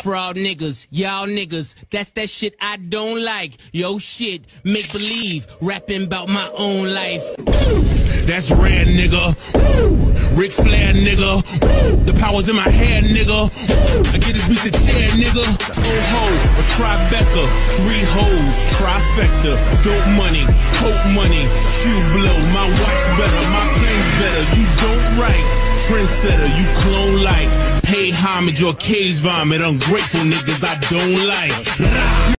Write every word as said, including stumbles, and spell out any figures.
Fraud niggas, y'all niggas, that's that shit I don't like. Yo shit, make believe, rapping about my own life. That's rare, nigga. Ric Flair, nigga. The power's in my hair, nigga. I get this beat the chair, nigga. Soho, a trifecta, three hoes, trifecta. Dope money, coke money, shoe blow. My watch better, my plane's better. You don't write, trendsetter, you clone like. Pay homage or cage vomit. Ungrateful niggas I don't like.